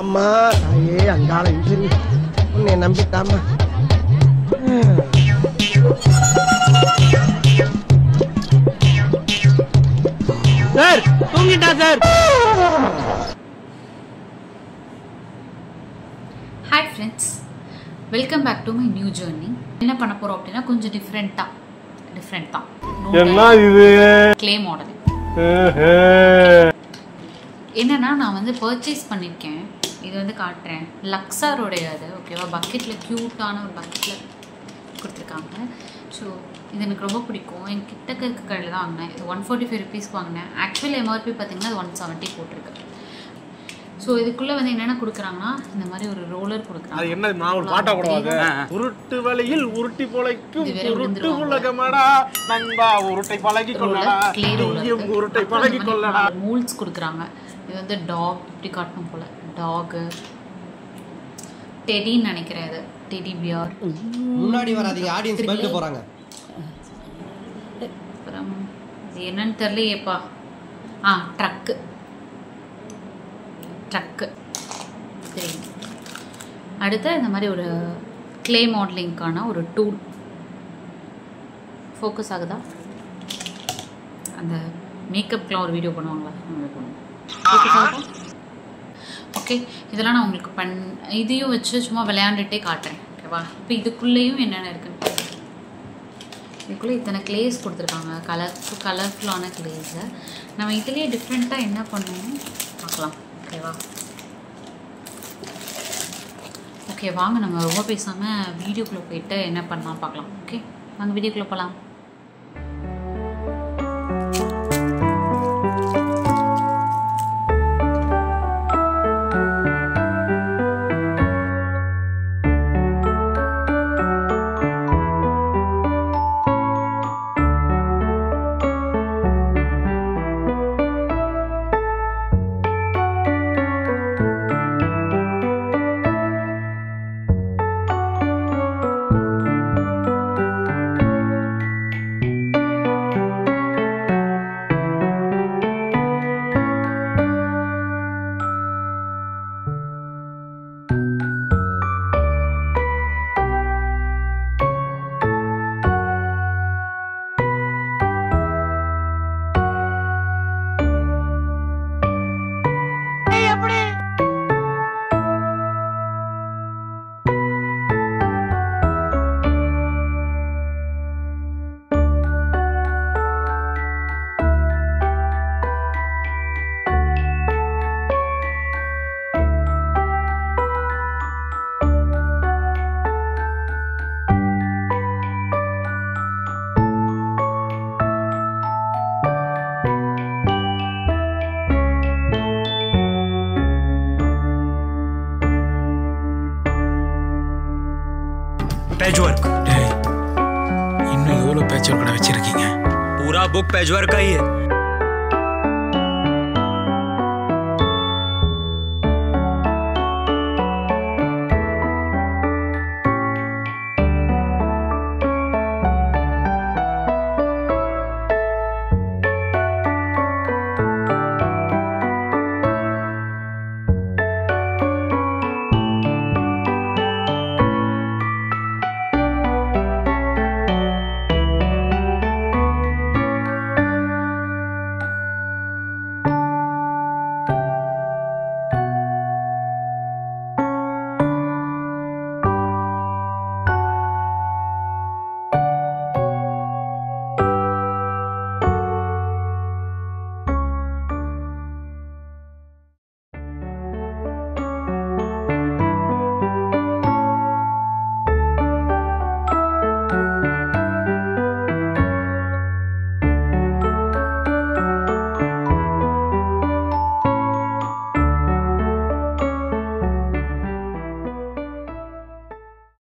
அம்மா தாயே அங்காள இன்ஜிரி உன்னை நம்பிட்டாமா. சார் தூங்கிட்டா sir. Hi friends, welcome back to my new journey. என்ன பண்ண போகிறோம் அப்படின்னா கொஞ்சம் டிஃப்ரெண்ட் தான். என்ன இது க்ளே மாடல். என்னன்னா நான் வந்து பர்ச்சேஸ் பண்ணியிருக்கேன். இது வந்து காட்டுறேன். லக்ஸாரோடைய அது ஓகேவா, பக்கெட்டில் க்யூட்டான ஒரு பக்கெட்டில் கொடுத்துருக்காங்க. ஸோ இது எனக்கு ரொம்ப பிடிக்கும். என் கிட்டக்க இருக்க கடையில் தான் வாங்கினேன். இது 145 ருபீஸ்க்கு வாங்கினேன். ஆக்சுவலி எம்ஆர்பி பார்த்தீங்கன்னா 170 போட்டிருக்கு. ஸோ இதுக்குள்ளே வந்து என்னென்ன கொடுக்குறாங்கன்னா இந்த மாதிரி ஒரு ரோலர் கொடுக்குறாங்க. அது என்ன நான் ஒரு பாட்டா போடுவாங்க. உருட்டு வலையில் உருட்டி பொளைக்கும் உருட்டு உலகமடா நண்பா உருட்டை பழகி கொள்ளடா நீயும் உருட்டை பழகி கொள்ளடா. மூல்ஸ் கொடுக்குறாங்க. இது வந்து டாக் இப்படி காட்டணும் போல. டாகு டெடின்னு நினைக்கிறேன். இது டெடி பியர். முன்னாடி வராதீங்க, ஆடியன்ஸ் பயந்து போறாங்க. அப்புறம் இது என்னன்னு தெரியலையேப்பா. ட்ரக்கு சரி. அடுத்து இந்த மாதிரி ஒரு க்ளே மாடலிங்க்கான ஒரு டூல். ஃபோக்கஸ் ஆகுதா? அந்த மேக்கப்க்குலாம் ஒரு வீடியோ பண்ணுவாங்களா, ஃபோக்கஸ் ஆகுதா? ஓகே, இதெல்லாம் நான் உங்களுக்கு இதையும் வச்சு சும்மா விளையாண்டுட்டே காட்டுறேன் ஓகேவா. இப்போ இதுக்குள்ளேயும் என்னென்ன இருக்குன்னு இதுக்குள்ளே இத்தனை கிளேஸ் கொடுத்துருக்காங்க. கலர்ஃபுல்லான கிளேஸை நம்ம இதுலேயே டிஃப்ரெண்ட்டாக என்ன பண்ணுவோம் பார்க்கலாம் ஓகேவா. ஓகே வாங்க, நம்ம ரொம்ப பேசாமல் வீடியோக்குள்ளே போயிட்டு என்ன பண்ணலாம் பார்க்கலாம். ஓகே வாங்க வீடியோக்குள்ளே போகலாம். पैचवर्क इन्हें ये लो पैचवर्क का विचार किया पूरा बुक पैचवर्क का ही है.